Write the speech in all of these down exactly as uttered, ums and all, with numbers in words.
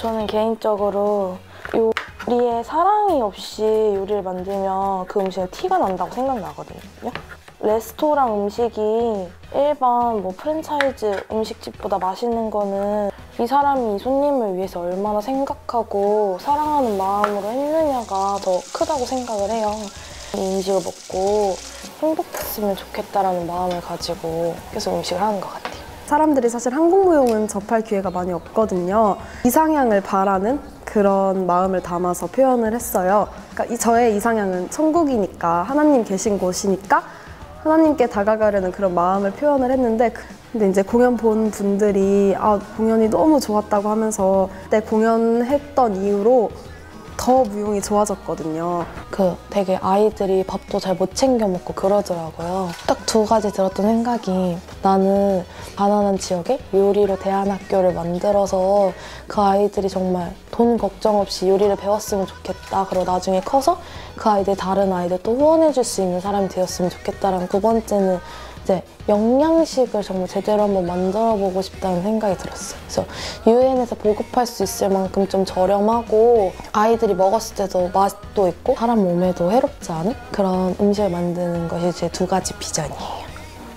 저는 개인적으로 요리에 사랑이 없이 요리를 만들면 그 음식은 티가 난다고 생각나거든요. 레스토랑 음식이 일반 뭐 프랜차이즈 음식집보다 맛있는 거는 이 사람이 이 손님을 위해서 얼마나 생각하고 사랑하는 마음으로 했느냐가 더 크다고 생각을 해요. 이 음식을 먹고 행복했으면 좋겠다라는 마음을 가지고 계속 음식을 하는 것 같아요. 사람들이 사실 한국 무용은 접할 기회가 많이 없거든요. 이상향을 바라는 그런 마음을 담아서 표현을 했어요. 그러니까 이 저의 이상향은 천국이니까, 하나님 계신 곳이니까 하나님께 다가가려는 그런 마음을 표현을 했는데, 근데 이제 공연 본 분들이 아, 공연이 너무 좋았다고 하면서 그때 공연했던 이후로 더 무용이 좋아졌거든요. 그 되게 아이들이 밥도 잘 못 챙겨 먹고 그러더라고요. 딱 두 가지 들었던 생각이, 나는 가난한 지역에 요리로 대안학교를 만들어서 그 아이들이 정말 돈 걱정 없이 요리를 배웠으면 좋겠다. 그리고 나중에 커서 그 아이들 다른 아이들 또 후원해줄 수 있는 사람이 되었으면 좋겠다라는, 두 번째는 이제 영양식을 정말 제대로 한번 만들어보고 싶다는 생각이 들었어요. 그래서 유엔에서 보급할 수 있을 만큼 좀 저렴하고 아이들이 먹었을 때도 맛도 있고 사람 몸에도 해롭지 않은 그런 음식을 만드는 것이 제 두 가지 비전이에요.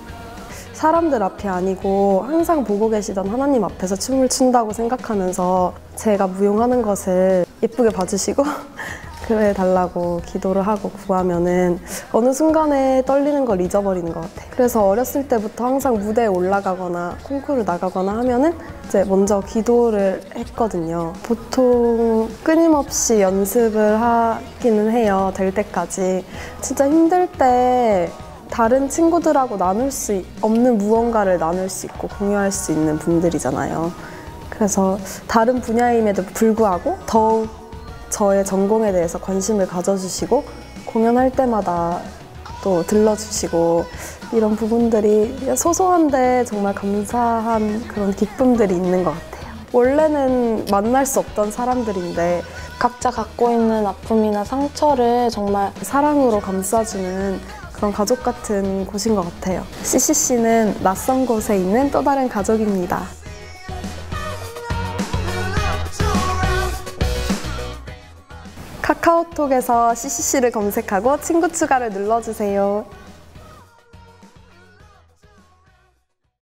사람들 앞이 아니고 항상 보고 계시던 하나님 앞에서 춤을 춘다고 생각하면서 제가 무용하는 것을 예쁘게 봐주시고 그래달라고 기도를 하고 구하면은 어느 순간에 떨리는 걸 잊어버리는 것 같아요. 그래서 어렸을 때부터 항상 무대에 올라가거나 콩쿠르 나가거나 하면은 이제 먼저 기도를 했거든요. 보통 끊임없이 연습을 하기는 해요. 될 때까지. 진짜 힘들 때 다른 친구들하고 나눌 수 없는 무언가를 나눌 수 있고 공유할 수 있는 분들이잖아요. 그래서 다른 분야임에도 불구하고 더욱 저의 전공에 대해서 관심을 가져주시고 공연할 때마다 또 들러주시고, 이런 부분들이 소소한데 정말 감사한 그런 기쁨들이 있는 것 같아요. 원래는 만날 수 없던 사람들인데 각자 갖고 있는 아픔이나 상처를 정말 사랑으로 감싸주는 그런 가족 같은 곳인 것 같아요. 씨씨씨는 낯선 곳에 있는 또 다른 가족입니다. 카카오톡에서 씨씨씨를 검색하고 친구 추가를 눌러주세요.